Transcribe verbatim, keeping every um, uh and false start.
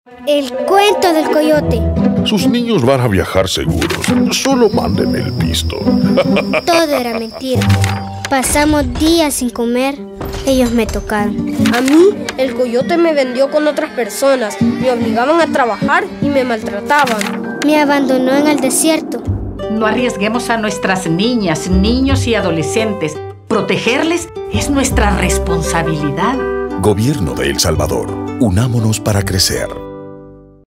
El cuento del coyote. Sus niños van a viajar seguros. Solo manden el pisto. Todo era mentira. Pasamos días sin comer. Ellos me tocaron. A mí, el coyote me vendió con otras personas. Me obligaban a trabajar y me maltrataban. Me abandonó en el desierto. No arriesguemos a nuestras niñas, niños y adolescentes. Protegerles es nuestra responsabilidad. Gobierno de El Salvador. Unámonos para crecer.